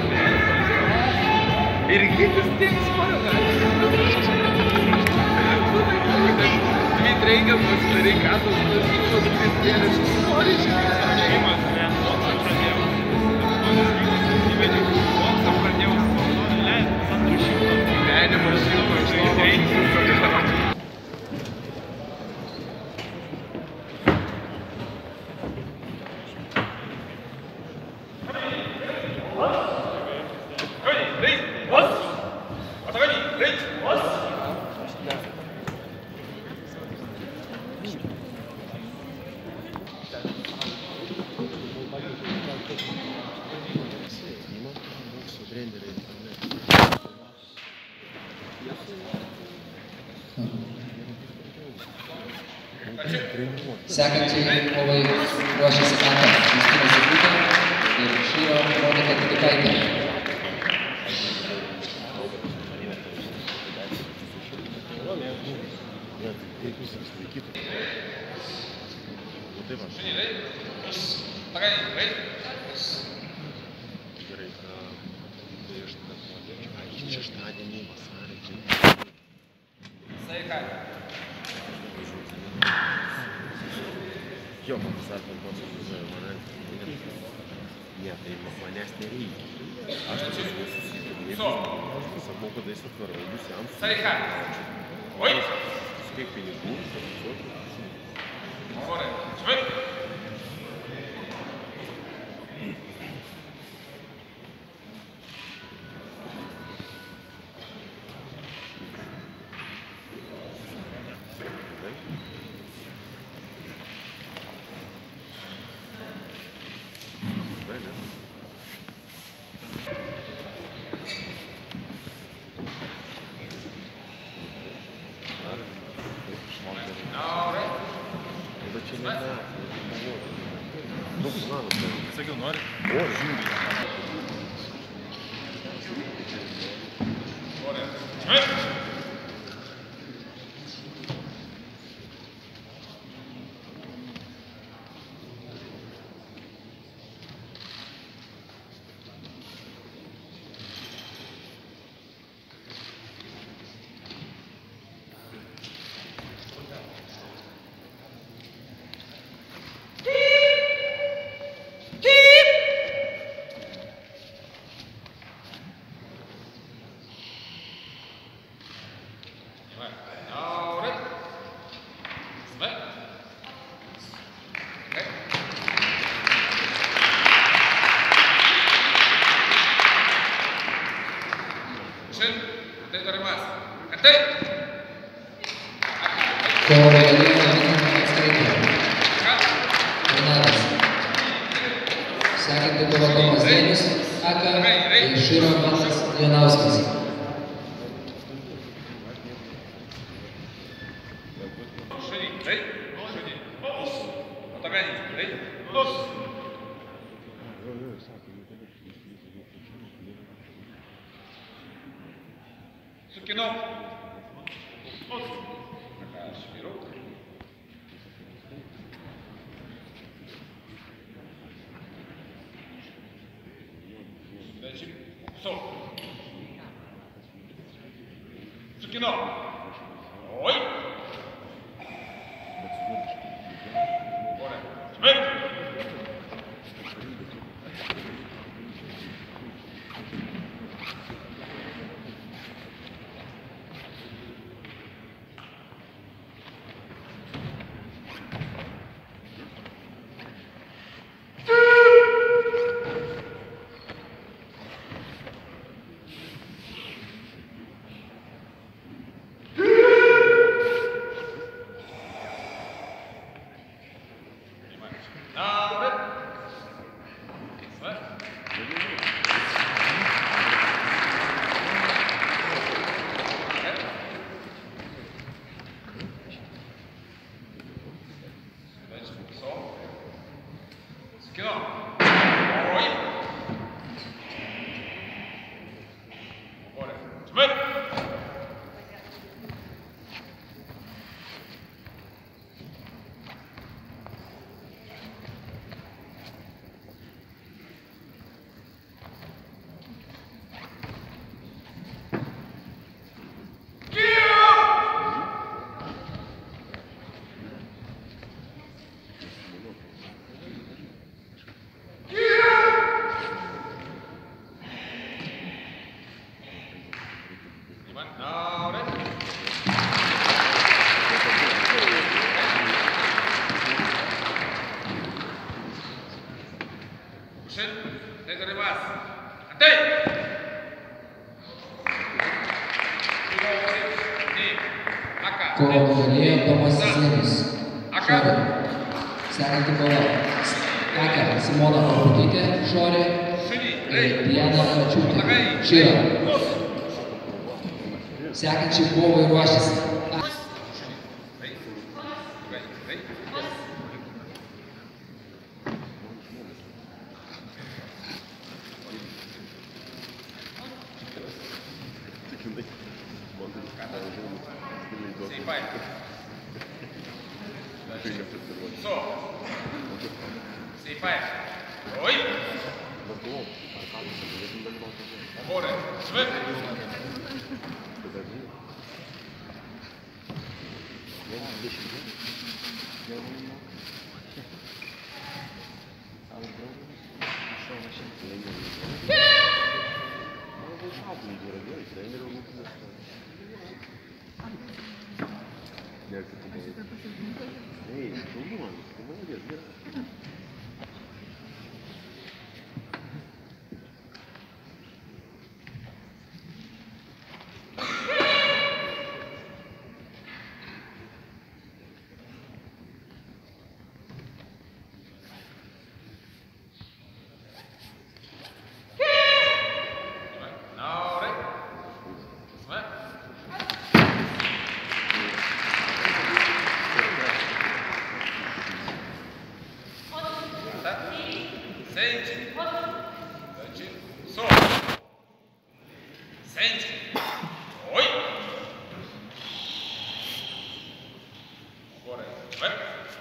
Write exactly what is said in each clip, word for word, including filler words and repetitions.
Ir kitas tėvis paragavęs. Dvi treigiamas reikatos mokyklos kristėlės istorija. Šeimas, ne, moksą pradėjau. Moksą pradėjau. Gyvenimas šilko iš to. Sekančiai kovai ruošiasi Ata, Justinas Zibutė ir Šyro Monika Titikaitė. Šeštadienį, vasarį. Sveika. Jo, man pasakė, man pasakė, man ne, tai manęs nereikia. Aš tas esu susitikimai. Aš sakau, kada jis atvarai, jūs jam Sveika. Oi. Kiek pinigų, kad Ore. Švip. Sakiau, nori? Nori. Ore. Švip. Kovai Alina Atskaitė. Renatas. Sekanti kova Tomas Dėnius, Aka ir Šyro Matas Janauskas. Sukino. Šviruk. Lečim. So. Sukino. Oi. Ore. Švip. Ahora. Pushen, desde más. ¡Ante! Kovo nugalėjo Tomas Zienis. Šorė. Sekanti kova. Aka Simona Orbutytė, Šorė. Ir Diana Mačiūtė, Šyra. Sekančiai kovai ruošiasi. So. Sei pai. Oi. Agora, vai. Эй, ну ладно, ты молодец, да? Sente. Sente. Só. Sente. Oi. Agora. Vai.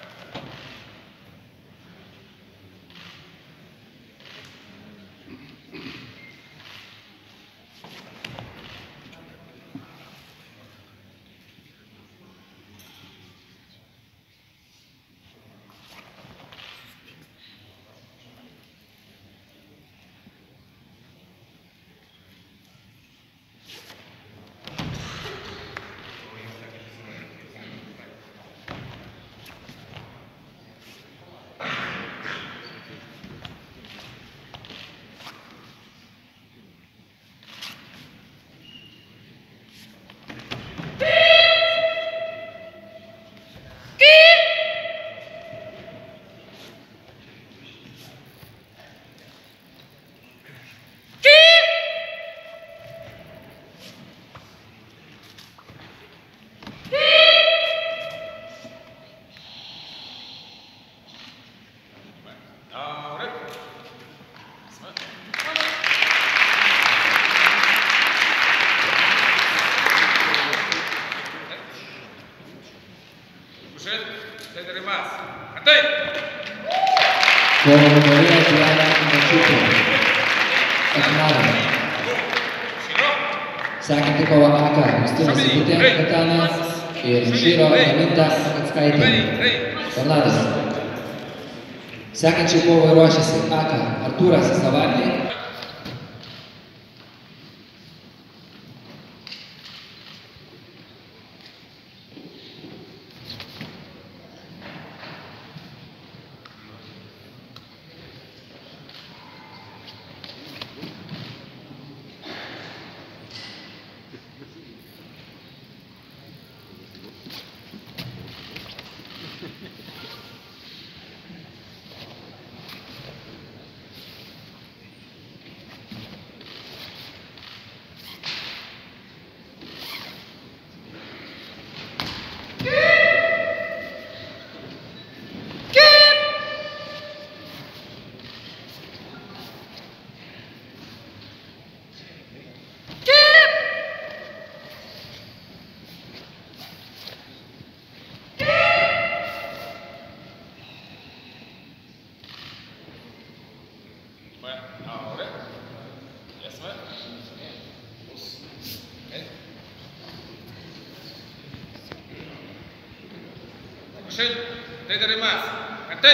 Kovo nugalėjo Diana Mačiūtė. Aknarė. Sekanti kova Aka Justina Sigutė Katana ir Šyro Raminta Katskaitė. Tornadas. Sekančiai kovai ruošiasi Aka Artūras Savarnė. Ahora. Ya se va. Pushen, desde más. ¡Ante!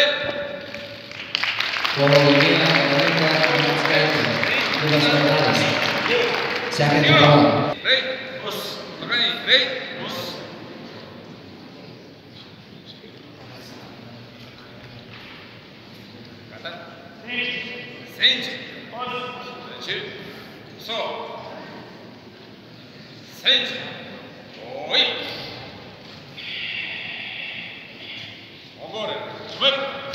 Kovo laimėjo Raminta Katskaitė. Buvęs Tornadas. Sekanti kova. rei, os, Tocani, rei, os. Kata. Sente. Sente. So. Sente. Oi. Agora. Vai.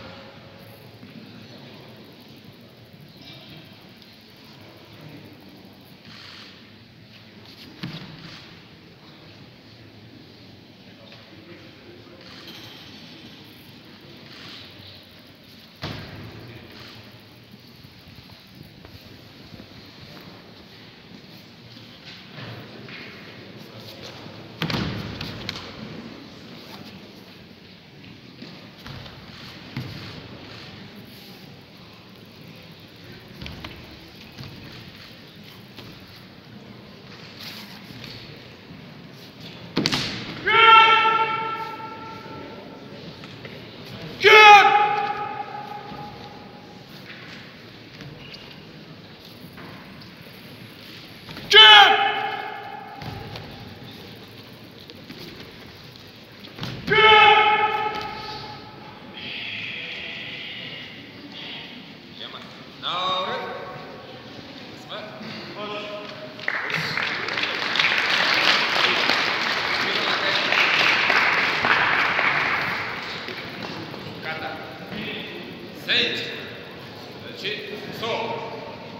Sente. Sente. So.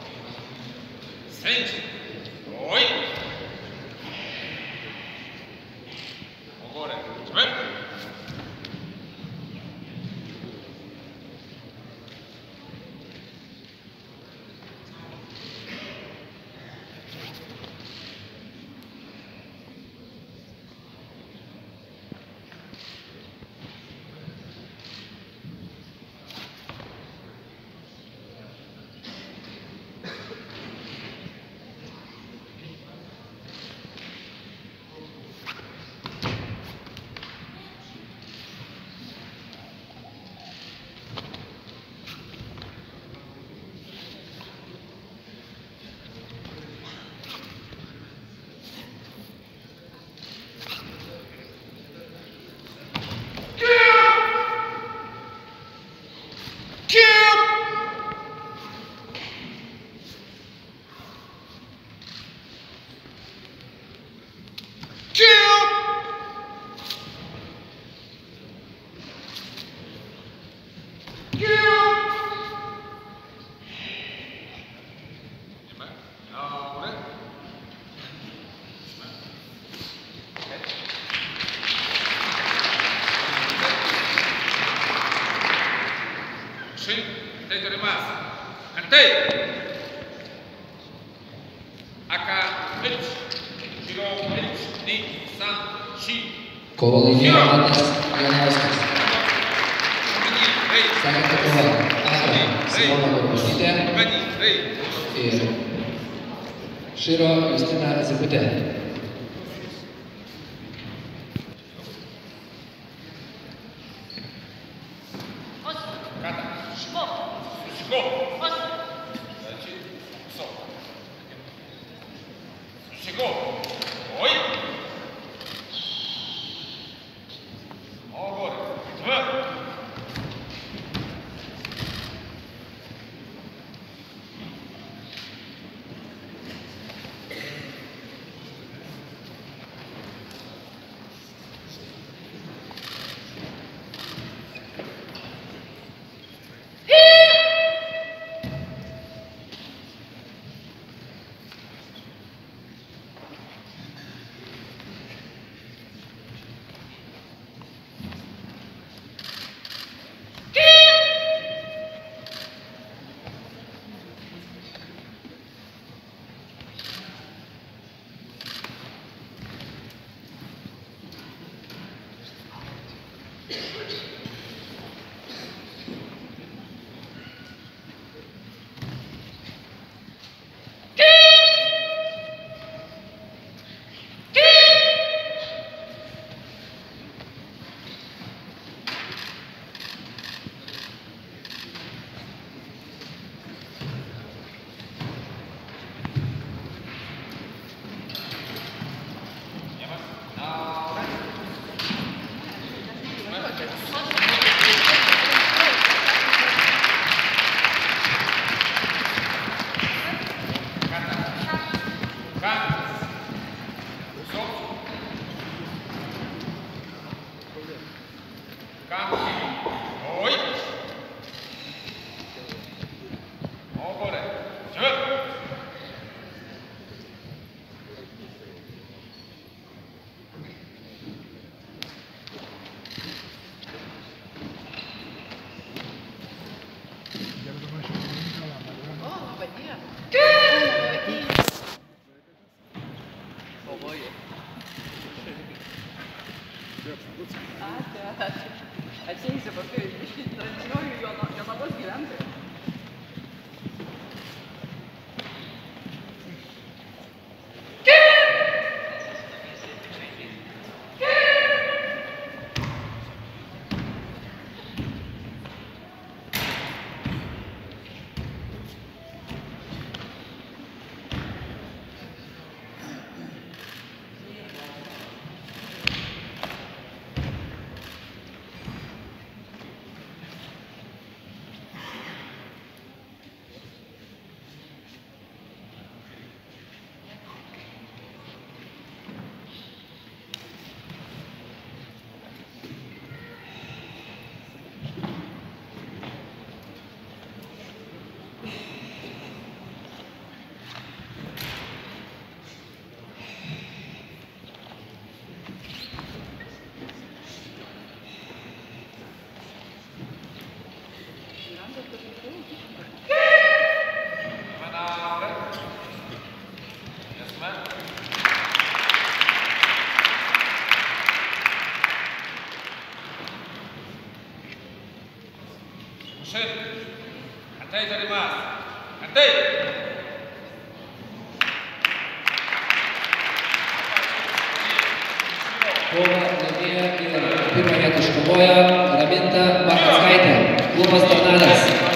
Sente. Oi. Agora. Vai. Kovolinė Matas Jonauskas. Sekantį kovą Aka Simona Gorbašytė ir Širo Justina Zibutė. Shin. Katai tarimasu. Katai. Kovą laimėjo ir pirmą vietą iškovojo Raminta Bakackaitė, klubas Tornadas.